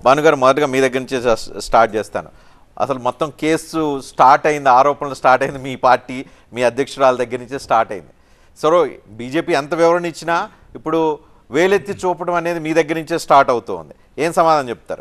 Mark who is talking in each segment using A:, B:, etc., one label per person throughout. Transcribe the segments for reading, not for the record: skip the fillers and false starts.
A: భానుగారు మొదటగా మీ దగ్గర నుంచి స్టార్ట్ చేస్తాను. అసలు మొత్తం కేసు స్టార్ట్ అయింది, ఆరోపణలు స్టార్ట్ అయింది మీ పార్టీ మీ అధ్యక్షురాల దగ్గర నుంచే స్టార్ట్ అయింది. సో బీజేపీ ఎంత వివరణ ఇచ్చినా ఇప్పుడు వేలెత్తి చూపడం అనేది మీ దగ్గర నుంచే స్టార్ట్ అవుతూ ఉంది. ఏం సమాధానం చెప్తారు?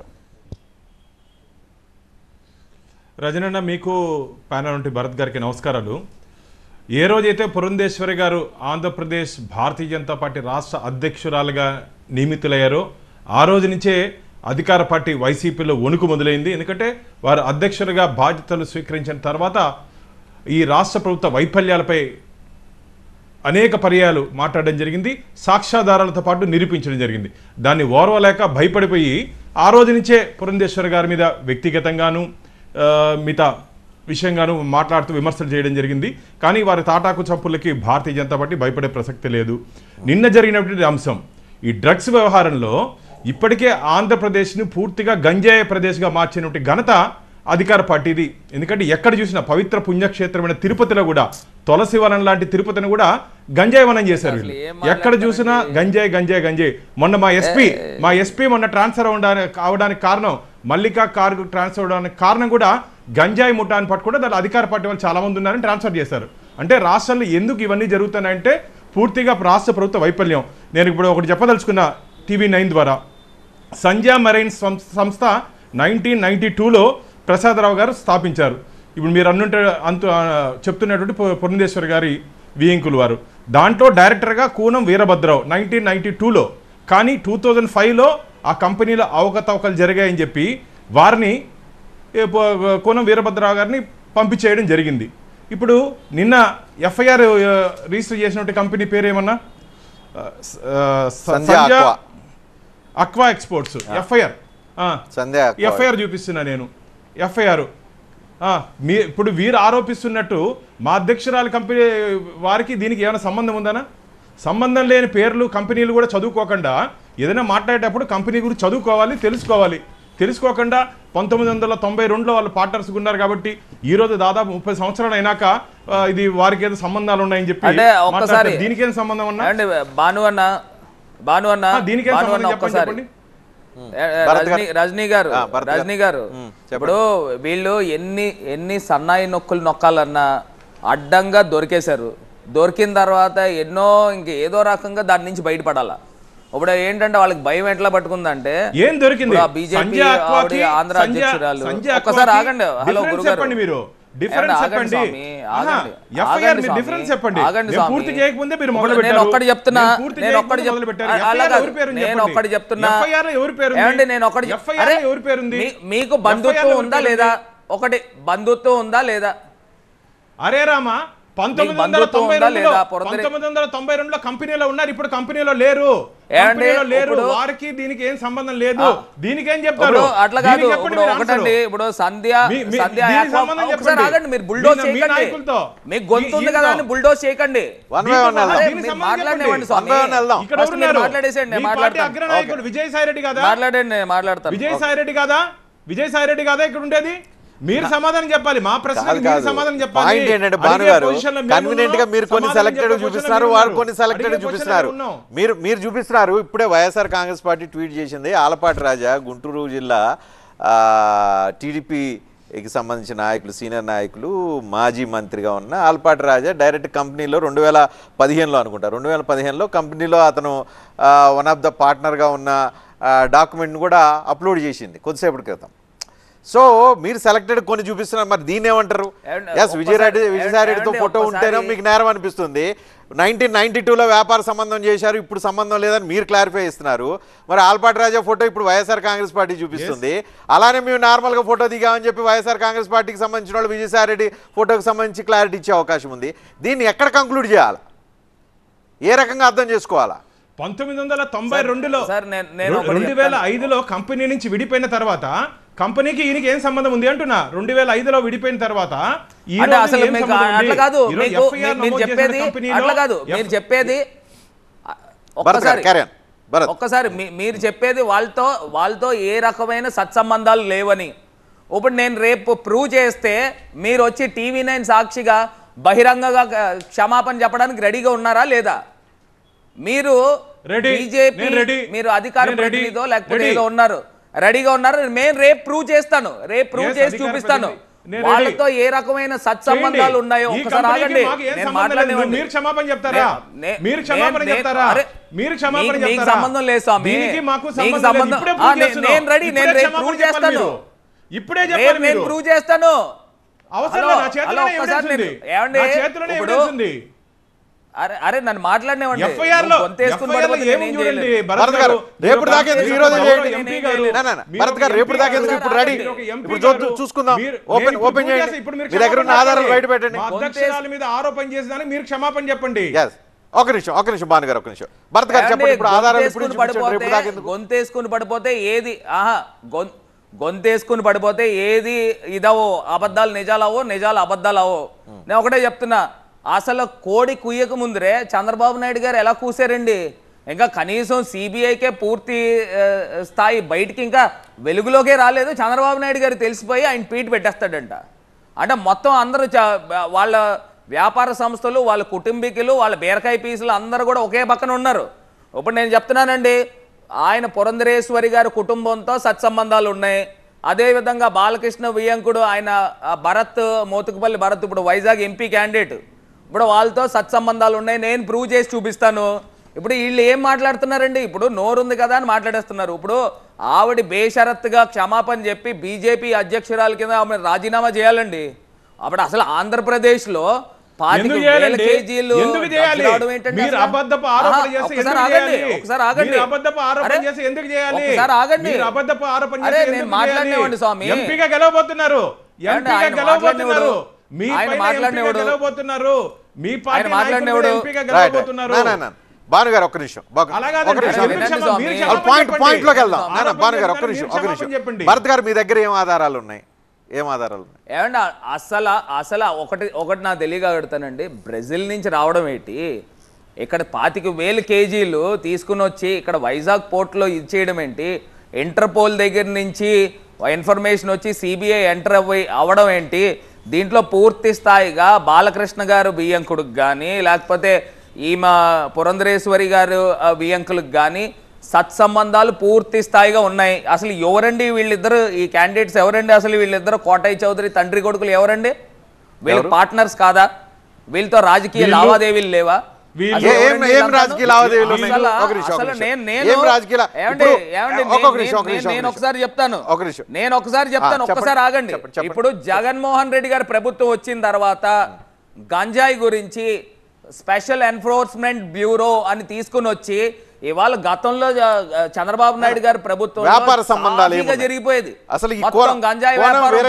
B: రజనన్న, మీకు ప్యానల్ నుండి భరత్ గారికి నమస్కారాలు. ఏ రోజైతే పురంధేశ్వరి గారు ఆంధ్రప్రదేశ్ భారతీయ జనతా పార్టీ రాష్ట్ర అధ్యక్షురాలుగా నియమితులయ్యారో ఆ రోజు నుంచే అధికార పార్టీ వైసీపీలో వణుకు మొదలైంది. ఎందుకంటే వారు అధ్యక్షులుగా బాధ్యతలు స్వీకరించిన తర్వాత ఈ రాష్ట్ర ప్రభుత్వ వైఫల్యాలపై అనేక పర్యాయాలు మాట్లాడడం జరిగింది, సాక్ష్యాధారాలతో పాటు నిరూపించడం జరిగింది. దాన్ని ఓర్వలేక భయపడిపోయి ఆ రోజు నుంచే పురంధేశ్వరి గారి మీద వ్యక్తిగతంగాను మిగతా విషయంగాను మాట్లాడుతూ విమర్శలు చేయడం జరిగింది. కానీ వారి తాటాకు చప్పులకి భారతీయ జనతా పార్టీ భయపడే ప్రసక్తి లేదు. నిన్న జరిగినటువంటి అంశం ఈ డ్రగ్స్ వ్యవహారంలో ఇప్పటికే ఆంధ్రప్రదేశ్ని పూర్తిగా గంజాయి ప్రదేశ్గా మార్చినటువంటి ఘనత అధికార పార్టీది. ఎందుకంటే ఎక్కడ చూసినా పవిత్ర పుణ్యక్షేత్రమైన తిరుపతిలో కూడా తులసివనం లాంటి తిరుపతిని కూడా గంజాయి వనం చేశారు. ఎక్కడ చూసినా గంజాయి గంజాయి గంజాయి. మొన్న మా ఎస్పీ మొన్న ట్రాన్స్ఫర్ అవడానికి కారణం, మల్లికా కార్గు ట్రాన్స్ఫర్ అవడానికి కారణం కూడా గంజాయి ముఠాన్ని పట్టుకుంటే దాని అధికార పార్టీ వాళ్ళు చాలా మంది ఉన్నారని ట్రాన్స్ఫర్ చేశారు. అంటే రాష్ట్రంలో ఎందుకు ఇవన్నీ జరుగుతున్నాయంటే పూర్తిగా రాష్ట్ర ప్రభుత్వ వైఫల్యం. నేను ఇప్పుడు ఒకటి చెప్పదలుచుకున్న TV9 ద్వారా. సంధ్యా మెరైన్ సంస్థ 1992లో ప్రసాదరావు గారు స్థాపించారు. ఇప్పుడు మీరు చెప్తున్నటువంటి పురంధేశ్వరి గారి వియంకులు వారు. దాంట్లో డైరెక్టర్గా కూనం వీరభద్రరావు 1992లో. కానీ 2005లో ఆ కంపెనీలో అవకతవకలు జరిగాయని చెప్పి వారిని కూనం వీరభద్రరావు గారిని పంపించేయడం జరిగింది. ఇప్పుడు నిన్న FIR రిజిస్టర్ చేసినటువంటి కంపెనీ పేరు ఏమన్నా అక్వా ఎక్స్పోర్ట్స్. FIR చూపిస్తున్నా నేను. FIR ఇప్పుడు వీరు ఆరోపిస్తున్నట్టు మా అధ్యక్షురాలు కంపెనీ వారికి దీనికి ఏమైనా సంబంధం ఉందనా? సంబంధం లేని పేర్లు కంపెనీలు కూడా చదువుకోకుండా ఏదైనా మాట్లాడేటప్పుడు కంపెనీ గురించి చదువుకోవాలి, తెలుసుకోకుండా 1992లో వాళ్ళు పార్ట్నర్స్ ఉన్నారు కాబట్టి ఈ రోజు దాదాపు 30 సంవత్సరాలు అయినాక ఇది వారికి ఏదో సంబంధాలు ఉన్నాయని చెప్పి దీనికేం సంబంధం అన్నా? దీనికేం సంబంధం చెప్పండి.
C: రజనీ గారు ఇప్పుడు వీళ్ళు ఎన్ని సన్నాయి నొక్కులు నొక్కాలన్నా అడ్డంగా దొరికేశారు. దొరికిన తర్వాత ఏదో రకంగా దాని నుంచి బయటపడాలా. ఇప్పుడు ఏంటంటే వాళ్ళకి భయం ఎట్లా పట్టుకుందంటే
B: ఏం దొరికింది?
C: బీజేపీ ఆంధ్ర అధ్యక్షురాలు. ఒక్కసారి ఆగండి. హలో గురుగారు,
B: మీరు
C: నేను ఒక్కటి చెప్తున్నా. మీకు బంధుత్వం ఉందా లేదా? ఒకటి బంధుత్వం ఉందా లేదా?
B: అరే రామా, 1992లో కంపెనీలో ఉన్నారు, ఇప్పుడు కంపెనీలో లేరు. వారికి దీనికి ఏం సంబంధం లేదు. దీనికి ఏం చెప్తారు?
C: అట్లా కాదు. ఒకటండి, ఇప్పుడు సంధ్య ఆగండి. మీరు బుల్డోజ్ చేయకండి. మీకు గొంతు ఉంది కదా అని బుల్డోజ్ చేయకండి. మాట్లాడేసేయండి.
B: విజయసాయి రెడ్డి కదా
C: మాట్లాడండి. మాట్లాడతాను.
B: విజయసాయి రెడ్డి కదా ఇక్కడ ఉండేది. మీరు సమాధానం చెప్పాలి. మా ప్రశ్నకి సమాధానం చెప్పాలి.
A: పాయింట్ ఏంటంటే భానుగారు కన్వీనియంట్ గా మీరు కొన్ని సెలెక్టెడ్ చూపిస్తున్నారు, వారు కొన్ని సెలెక్టెడ్ చూపిస్తున్నారు. మీరు చూపిస్తున్నారు. ఇప్పుడే వైఎస్ఆర్ కాంగ్రెస్ పార్టీ ట్వీట్ చేసింది. ఆలపాటి రాజా గుంటూరు జిల్లా టీడీపీకి సంబంధించిన నాయకులు, సీనియర్ నాయకులు, మాజీ మంత్రిగా ఉన్న ఆలపాటి రాజా డైరెక్ట్ కంపెనీలో 2015లో అనుకుంటా, 2015లో కంపెనీలో అతను వన్ ఆఫ్ ద పార్ట్నర్గా ఉన్న డాక్యుమెంట్ని కూడా అప్లోడ్ చేసింది కొద్దిసేపటి క్రితం. సో మీరు సెలెక్టెడ్ కొన్ని చూపిస్తున్నారు, మరి దీన్ని ఏమంటారు? ఎస్, విజయసాయి రెడ్డితో ఫోటో ఉంటేనే మీకు నేరం అనిపిస్తుంది. 1992లో వ్యాపార సంబంధం చేశారు, ఇప్పుడు సంబంధం లేదని మీరు క్లారిఫై ఇస్తున్నారు. మరి ఆలపాటి రాజా ఫోటో ఇప్పుడు వైఎస్ఆర్ కాంగ్రెస్ పార్టీ చూపిస్తుంది. అలానే మేము నార్మల్గా ఫోటో దిగామని చెప్పి వైఎస్ఆర్ కాంగ్రెస్ పార్టీకి సంబంధించిన వాళ్ళు విజయసాయి రెడ్డి ఫోటోకి సంబంధించి క్లారిటీ ఇచ్చే అవకాశం ఉంది. దీన్ని ఎక్కడ కంక్లూడ్ చేయాలి? ఏ రకంగా అర్థం చేసుకోవాలా?
B: 1992లో 2005లో కంపెనీ నుంచి విడిపోయిన తర్వాత కంపెనీకి ఈయనకి ఏం సంబంధం ఉంది అంటున్నా. 2005లో విడిపోయిన తర్వాత
C: ఒక్కసారి మీరు చెప్పేది వాళ్ళతో ఏ రకమైన సత్సంబంధాలు లేవని. ఇప్పుడు నేను రేపు ప్రూవ్ చేస్తే మీరు వచ్చి TV9 సాక్షిగా బహిరంగంగా క్షమాపణ చెప్పడానికి రెడీగా ఉన్నారా లేదా? మీరు బీజేపీ, మీరు అధికార ప్రతినిధో లేకపోతే ఏదో ఉన్నారు. రెడీగా ఉన్నారు. నేను రేపు ప్రూవ్ చేస్తాను, రేపు ప్రూవ్
B: Yes,
C: చేసి
B: అధికార
C: చూపిస్తాను
B: నేను
C: వాళ్ళతో ఏ రకమైన సత్సంబంధాలు ఉన్నాయో.
B: ఈ
C: ఒకసారి
B: కంపెనీకి
C: ఆగండి,
B: మాకు ఏం
C: నేను
B: సంబంధం లేదు.
C: మాట్లాడనివ్వండి.
B: మీరు క్షమాపణ చెప్తారా? మీరు క్షమాపణ చెప్తారా?
C: అరే,
B: మీరు క్షమాపణ
C: మీకు
B: చెప్తారా?
C: సంబంధం లేదు స్వామి,
B: దీనికి మాకు
C: మీకు
B: సంబంధం లేదు.
C: సంబంధం.
B: ఇప్పుడే ప్రూవ్ చేస్తున్నాం.
C: నేను రెడీ, నేను
B: ఇప్పుడే
C: రేపు
B: క్షమాపణ
C: ప్రూవ్
B: చెప్పాలి
C: చేస్తాను.
B: మీరు. ఇప్పుడే
C: రేపు
B: చెప్పాలి
C: నేను
B: మీరు.
C: ప్రూవ్ చేస్తాను.
B: అవసరం లేదు. నా చేతిలోనే ఎవిడెన్స్ ఉంది.
C: ఏమండి
B: నా చేతిలోనే
C: ఇప్పుడు
B: ఎవిడెన్స్ ఉంది.
C: అరే నన్ను మాట్లాడినేవండి.
B: FIR లో ఏముంది చూడండి.
A: భరత్ గారు రేపు దాకా ఎందుకు ఈ రోజే చేయండి.
B: ఎంపీ గారు
A: భరత్ గారు రేపు దాకా ఎందుకు ఇప్పుడు రెడీ, ఇప్పుడు చూసుకుందాం. ఓపెన్ చేయండి,
B: ఇప్పుడు
A: మీ దగ్గర ఉన్న ఆధారాలు బయట పెట్టండి.
B: మా అధ్యక్షురాల మీద ఆరోపణ చేసేదానికి మీరు క్షమాపణ చెప్పండి.
A: ఒక నిమిషం భాను గారు, ఒక నిమిషం. భరత్ గారు చెప్పండి, ఇప్పుడు ఆధారాలు ఇప్పుడు రేపు దాకా ఎందుకు?
C: గొంతేసుకుని పడిపోతే ఏది గొంతేసుకుని పడిపోతే ఏది ఇదవో, అబద్ధాలు నిజాలవో, నిజాలు అబద్ధాలవో. నేను ఒకటే చెప్తున్నా, అసలు కోడి కుయ్యక ముందరే చంద్రబాబు నాయుడు గారు ఎలా కూసారండి? ఇంకా కనీసం సిబిఐకే పూర్తి స్థాయి బయటికి ఇంకా వెలుగులోకే రాలేదు. చంద్రబాబు నాయుడు గారు తెలిసిపోయి ఆయన ట్వీట్ పెట్టేస్తాడంట. అంటే మొత్తం అందరూ వాళ్ళ వ్యాపార సంస్థలు, వాళ్ళ కుటుంబీకులు, వాళ్ళ బీరకాయ పీసులు అందరూ కూడా ఒకే పక్కన ఉన్నారు. ఇప్పుడు నేను చెప్తున్నానండి, ఆయన పురంధరేశ్వరి గారి కుటుంబంతో సత్సంబంధాలు ఉన్నాయి. అదేవిధంగా బాలకృష్ణ వియ్యంకుడు, ఆయన భరత్, మోతుకుపల్లి భరత్ ఇప్పుడు వైజాగ్ ఎంపీ క్యాండిడేట్, ఇప్పుడు వాళ్ళతో సత్సంబంధాలు ఉన్నాయి. నేను ప్రూవ్ చేసి చూపిస్తాను. ఇప్పుడు వీళ్ళు ఏం మాట్లాడుతున్నారండి? ఇప్పుడు నోరుంది కదా అని మాట్లాడేస్తున్నారు. ఇప్పుడు ఆవిడ బేషరత్తుగా క్షమాపణ చెప్పి బీజేపీ అధ్యక్షురాల కింద ఆమె రాజీనామా చేయాలండి. అప్పుడు అసలు ఆంధ్రప్రదేశ్లో కేజీలు మాట్లాడినేవాడి స్వామి,
B: గెలవబోతున్నారు.
A: భాను గారు ఒక్క నిమిషం, పాయింట్ లోకి వెళ్దాం. భాను గారు ఒక్క నిమిషం. భరత్ గారు మీ దగ్గర ఏం ఆధారాలు ఉన్నాయి?
C: ఏమంటే అసలు ఒకటి నాకు తెలియగలుగుతానండి. బ్రెజిల్ నుంచి రావడం ఏంటి, ఇక్కడ 25,000 కేజీలు తీసుకుని వచ్చి ఇక్కడ వైజాగ్ పోర్ట్లో ఇచ్చేయడం ఏంటి, ఇంటర్పోల్ దగ్గర నుంచి ఇన్ఫర్మేషన్ వచ్చి సిబిఐ ఎంటర్ అవ్వడం ఏంటి, దీంట్లో పూర్తి స్థాయిగా బాలకృష్ణ గారు బియ్యంకుడికి కానీ లేకపోతే ఈమె పురంధరేశ్వరి గారు బియ్యంకులకు కానీ సత్సంబంధాలు పూర్తి స్థాయిగా ఉన్నాయి. అసలు ఎవరండి వీళ్ళిద్దరు, ఈ క్యాండిడేట్స్ ఎవరండి? అసలు వీళ్ళిద్దరు కోటయ్య చౌదరి తండ్రి కొడుకులు ఎవరండి? వీళ్ళు పార్ట్నర్స్ కాదా? వీళ్ళతో రాజకీయ లావాదేవీలు లేవా? నేను ఒకసారి చెప్తాను, ఒక్కసారి ఆగండి. ఇప్పుడు జగన్మోహన్ రెడ్డి గారి ప్రభుత్వం వచ్చిన తర్వాత గంజాయి గురించి స్పెషల్ ఎన్ఫోర్స్మెంట్ బ్యూరో అని తీసుకుని వచ్చి ఇవాళ గతంలో చంద్రబాబు నాయుడు గారి ప్రభుత్వం
A: వ్యాపార సంబంధాలు
C: జరిగిపోయేది.
A: అసలు
C: మొత్తం గంజాయి వ్యాపారం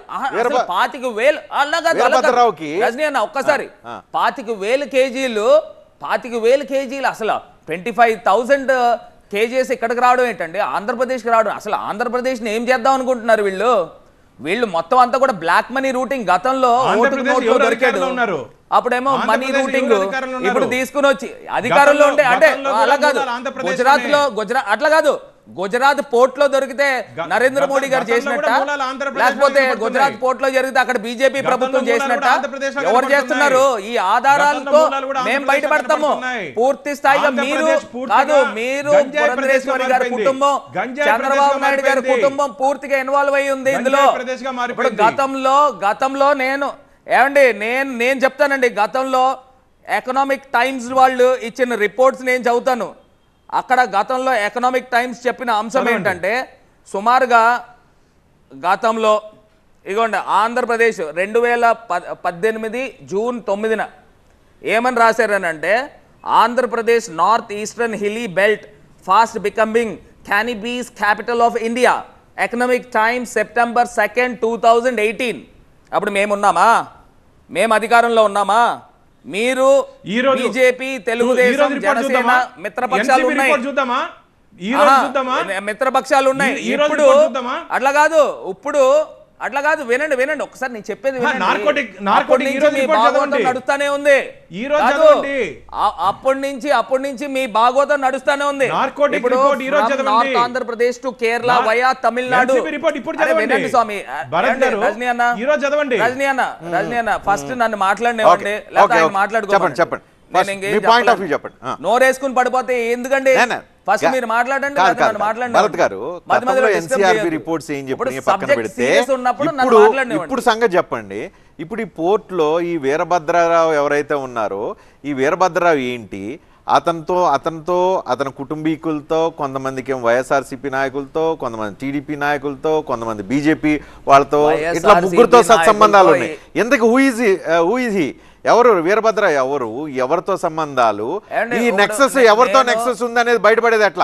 C: 25,000 రజనీ అన్న ఒక్కసారి 25,000 కేజీలు 25,000 కేజీలు అసలు 25,000 కేజీస్ ఇక్కడికి రావడం ఏంటండి? ఆంధ్రప్రదేశ్కి రావడం. అసలు ఆంధ్రప్రదేశ్ని ఏం చేద్దాం అనుకుంటున్నారు వీళ్ళు మొత్తం అంతా కూడా బ్లాక్ మనీ రూటింగ్. గతంలో దొరికాడు, అప్పుడేమో మనీ రూటింగ్, ఇప్పుడు తీసుకుని వచ్చి అధికారంలో ఉంటే అంటే అలా కాదు. అట్లా కాదు, గుజరాత్ పోర్ట్ లో దొరికితే నరేంద్ర మోడీ గారు చేసినట్ట, లేకపోతే గుజరాత్ పోర్ట్ లో జరిగితే అక్కడ బీజేపీ ప్రభుత్వం చేసినట్ట? ఎవరు చేస్తున్నారు? ఈ ఆధారాలతో మేము బయటపడతాము పూర్తి స్థాయిగా. మీరు కాదు, మీరు పురంధరేశ్వరి గారి కుటుంబం, చంద్రబాబు నాయుడు గారి కుటుంబం పూర్తిగా ఇన్వాల్వ్ అయ్యి ఉంది ఇందులో. ఇప్పుడు గతంలో నేను చెప్తానండి, గతంలో ఎకనామిక్ టైమ్స్ వాళ్ళు ఇచ్చిన రిపోర్ట్స్ నేను చదువుతాను. అక్కడ గతంలో ఎకనామిక్ టైమ్స్ చెప్పిన అంశం ఏంటంటే, సుమారుగా గతంలో ఇగోండి ఆంధ్రప్రదేశ్ 2018 జూన్ 9న ఏమని రాశారనంటే, Andhra Pradesh north eastern hilly belt fast becoming cannabis capital of India. Economic Times September 2, 2018. అప్పుడు మేము అధికారంలో ఉన్నామా? మీరు బీజేపీ, తెలుగుదేశం, జనసేన మిత్రపక్షాలు ఉన్నాయి, మిత్రపక్షాలు ఉన్నాయి. ఇప్పుడు అట్లా కాదు, వినండి ఒకసారి నేను చెప్పేది నడుస్తానే ఉంది. అప్పటి నుంచి మీ భాగవతం నడుస్తానే ఉంది. ఇప్పుడు north Andhra Pradesh to Kerala via Tamil Nadu. వినండి స్వామి, రజనీ అన్న ఫస్ట్ నన్ను మాట్లాడినేవ్వండి, లేకపోతే ఆయన మాట్లాడుకోండి. నోరేసుకుని పడిపోతే ఎందుకండి? ఫస్ట్ మీరు మాట్లాడండి,
A: కాదు,
C: లేకపోతే
A: కాదు,
C: నన్ను మాట్లాడండి.
A: భరత్ గారు
C: మధ్య మధ్యలో
A: గతంలో
C: disturb
A: NCRB
C: చేయొద్దు.
A: రిపోర్ట్స్ ఏం
C: ఇప్పుడు
A: చెప్పి పక్కన
C: subject
A: పెడితే
C: serious ఉన్నప్పుడు నన్ను
A: ఇప్పుడు
C: మాట్లాడనివ్వండి.
A: సంగతి చెప్పండి. ఇప్పుడు ఈ పోర్ట్లో ఈ వీరభద్రరావు ఎవరైతే ఉన్నారో ఈ వీరభద్రరావు ఏంటి, అతని కుటుంబీకులతో, కొంతమందికి వైఎస్ఆర్సీపీ నాయకులతో, కొంతమంది టీడీపీ నాయకులతో, కొంతమంది బీజేపీ వాళ్ళతో, ఇట్లా ముగ్గురుతో సత్సంబంధాలు ఉన్నాయి. ఎందుకు హూ ఈజ్ హీ ఎవరు వీరభద్ర ఎవరితో సంబంధాలు, ఈ నెక్సెస్ ఎవరితో నెక్సెస్ ఉందనేది బయటపడేది ఎట్లా?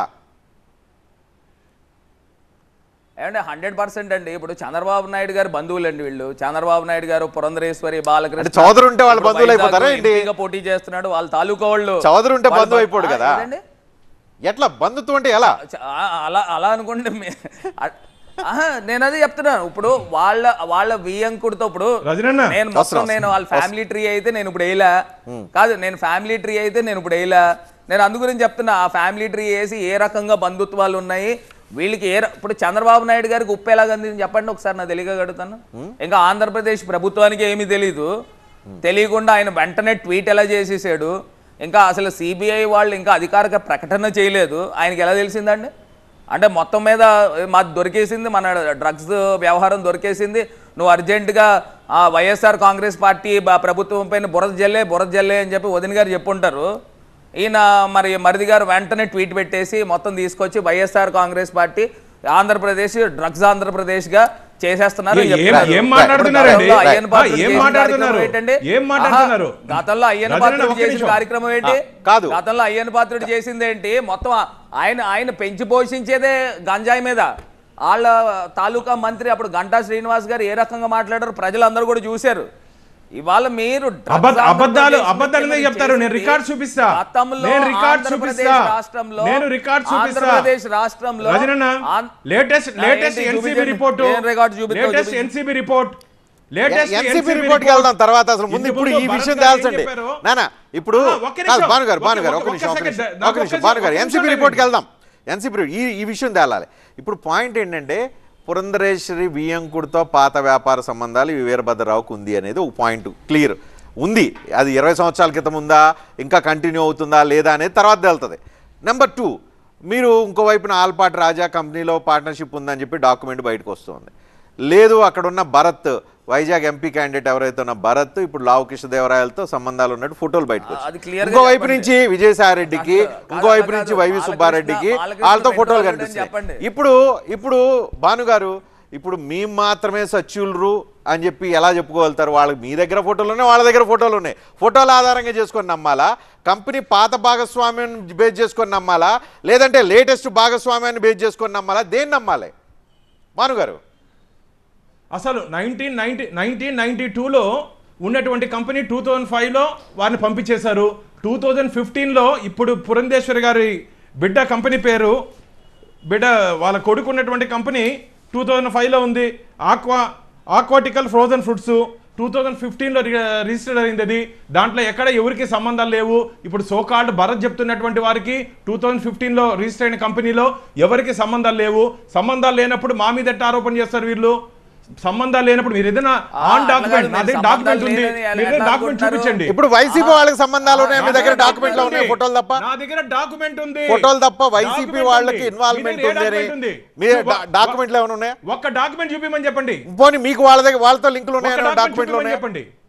C: ఏమంటే 100% అండి. ఇప్పుడు చంద్రబాబు నాయుడు గారు బంధువులు అండి వీళ్ళు. చంద్రబాబు నాయుడు గారు, పురంధరేశ్వరి, బాలకృష్ణ
A: చౌదరి ఉంటే వాళ్ళ బంధువులు అయిపోతారా ఏంటి?
C: పోటీ చేస్తున్నాడు, వాళ్ళ తాలూకా వాళ్ళు.
A: చౌదరి ఉంటే బంధువు అయిపోడు కదా, ఎట్లా బంధుత్వం అంటే ఎలా?
C: అలా అనుకోండి. నేను అదే చెప్తున్నాను. ఇప్పుడు వాళ్ళ వియంకుడితో ఇప్పుడు నేను మొత్తం నేను వాళ్ళ ఫ్యామిలీ ట్రీ అయితే నేను ఇప్పుడు వేయలే కాదు, నేను ఫ్యామిలీ ట్రీ అయితే నేను ఇప్పుడు వేయలే. నేను అందు గురించి చెప్తున్నా, ఆ ఫ్యామిలీ ట్రీ వేసి ఏ రకంగా బంధుత్వాలు ఉన్నాయి వీళ్ళకి. ఇప్పుడు చంద్రబాబు నాయుడు గారికి ఉప్పు ఎలాగంది చెప్పండి ఒకసారి, నాకు తెలియగలుగుతాను. ఇంకా ఆంధ్రప్రదేశ్ ప్రభుత్వానికి ఏమీ తెలీదు, తెలియకుండా ఆయన వెంటనే ట్వీట్ ఎలా చేసేసాడు. ఇంకా అసలు సిబిఐ వాళ్ళు ఇంకా అధికారిక ప్రకటన చేయలేదు, ఆయనకి ఎలా తెలిసిందండి? అంటే మొత్తం మీద మాది దొరికేసింది, మన డ్రగ్స్ వ్యవహారం దొరికేసింది, నువ్వు అర్జెంటుగా వైఎస్ఆర్ కాంగ్రెస్ పార్టీ ప్రభుత్వం పైన బురద జల్లే అని చెప్పి వదిన గారు చెప్పుంటారు. ఈయన మరిది గారు వెంటనే ట్వీట్ పెట్టేసి మొత్తం తీసుకొచ్చి YSR Congress party Andhra Pradesh drugs Andhra Pradesh గా చేసేస్తున్నారు. గతంలో అయ్యన్న పాత్రుడు చేసిన కార్యక్రమం ఏంటి? గతంలో అయ్యన్న పాత్రుడు చేసింది ఏంటి? మొత్తం ఆయన పెంచి పోషించేదే గంజాయి మీద. వాళ్ళ తాలూకా మంత్రి అప్పుడు గంటా శ్రీనివాస్ గారు ఏ రకంగా మాట్లాడారు ప్రజలందరూ కూడా చూశారు. ఇవాళ మీరు
B: అబద్ధాలు చెప్తారు. నేను రికార్డ్ చూపిస్తా, ఆంధ్రప్రదేశ్ రాష్ట్రంలో లేటెస్ట్ ఎన్సీబీ రిపోర్ట్
A: ఎన్సీబీ రిపోర్ట్కి వెళ్దాం తర్వాత. అసలు ముందు ఇప్పుడు ఈ విషయం తేల్చండి నానా. ఇప్పుడు భానుగారు ఒక నిమిషం భానుగారు, ఎన్సీబీ రిపోర్ట్కి వెళ్దాం. ఎన్సీబీ ఈ విషయం తేలాలి. ఇప్పుడు పాయింట్ ఏంటంటే పురంధరేశ్వరి వియంకుడితో పాత వ్యాపార సంబంధాలు ఈ వీరభద్రరావుకు ఉంది అనేది ఒక పాయింట్ క్లియర్ ఉంది. అది 20 సంవత్సరాల క్రితం ఉందా, ఇంకా కంటిన్యూ అవుతుందా లేదా అనేది తర్వాత తెలుస్తుంది. నెంబర్ 2, మీరు ఇంకోవైపున ఆల్పాటి రాజా కంపెనీలో పార్ట్నర్షిప్ ఉందని చెప్పి డాక్యుమెంట్ బయటకు వస్తుంది. లేదు, అక్కడున్న భరత్ వైజాగ్ ఎంపీ క్యాండిడేట్ ఎవరైతే ఉన్న భరత్ ఇప్పుడు లావు కృష్ణదేవరాయలతో సంబంధాలు ఉన్నట్టు ఫోటోలు బయటకు వచ్చాయి. ఇంకోవైపు నుంచి విజయసాయిరెడ్డికి, ఇంకోవైపు నుంచి వైవి సుబ్బారెడ్డికి వాళ్ళతో ఫోటోలు కనిపిస్తాయి. ఇప్పుడు భానుగారు, ఇప్పుడు మేము మాత్రమే సచ్యులరు అని చెప్పి ఎలా చెప్పుకోగలుగుతారు? వాళ్ళకి మీ దగ్గర ఫోటోలు ఉన్నాయి, వాళ్ళ దగ్గర ఫోటోలు ఉన్నాయి. ఫోటోల ఆధారంగా చేసుకొని నమ్మాలా? కంపెనీ పాత భాగస్వామ్యాన్ని బేస్ చేసుకొని నమ్మాలా? లేదంటే లేటెస్ట్ భాగస్వామ్యాన్ని బేస్ చేసుకొని నమ్మాలా? దేన్ని నమ్మాలి భానుగారు?
B: అసలు 1992లో ఉన్నటువంటి కంపెనీ 2005లో వారిని పంపించేశారు. 2015లో ఇప్పుడు పురంధేశ్వరి గారి బిడ్డ కంపెనీ పేరు వాళ్ళ కొడుకు ఉన్నటువంటి కంపెనీ 2005లో ఉంది. ఆక్వాటికల్ ఫ్రోజన్ ఫ్రూట్స్ 2015లో రిజిస్టర్ అయింది. అది దాంట్లో ఎక్కడ ఎవరికి సంబంధాలు లేవు. ఇప్పుడు సోకాల్డ్ భరత్ చెప్తున్నటువంటి వారికి 2015లో రిజిస్టర్ అయిన కంపెనీలో ఎవరికి సంబంధాలు లేవు. సంబంధాలు లేనప్పుడు మా మీద ఆరోపణ చేస్తారు వీళ్ళు. సంబంధాలు లేనప్పుడు మీరు ఏదైనా ఆన్ డాక్యుమెంట్, నా దగ్గర డాక్యుమెంట్ ఉంది, మీరు డాక్యుమెంట్ చూపించండి.
A: ఇప్పుడు వైసీపీ వాళ్ళకి సంబంధాలు ఉన్నాయి, మీ దగ్గర డాక్యుమెంట్లు ఉన్నాయి, ఫోటోలు తప్ప?
B: నా దగ్గర డాక్యుమెంట్ ఉంది,
A: ఫోటోలు తప్ప వైసీపీ వాళ్ళకి ఇన్వాల్వ్మెంట్ ఉంది. మీ డాక్యుమెంట్లు ఏమైనా ఉన్నాయా?
B: ఒక్క డాక్యుమెంట్ చూపించమని చెప్పండి.
A: పోనీ మీకు వాళ్ళ దగ్గర వాళ్ళతో లింకులు ఉన్నాయా? డాక్యుమెంట్లు చెప్పండి.